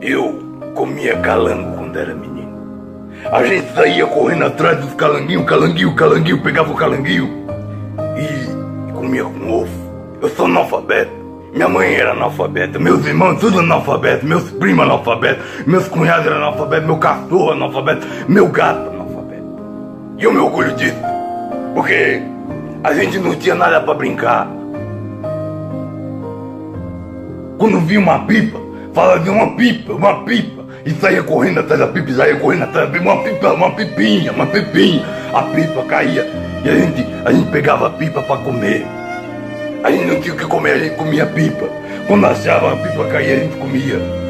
Eu comia calango quando era menino. A gente saía correndo atrás dos calanguinho, pegava o calanguinho e comia com ovo. Eu sou analfabeto. Minha mãe era analfabeta, meus irmãos tudo analfabeto, meus primos analfabetos, meus cunhados eram analfabetos, meu cachorro analfabeto, meu gato analfabeto. E eu me orgulho disso, porque a gente não tinha nada pra brincar. Quando via uma pipa, falava de uma pipa, e saía correndo atrás da pipa, uma pipinha, a pipa caía, e a gente pegava a pipa pra comer. A gente não tinha o que comer, a gente comia pipa. Quando achava a pipa cair, a gente comia.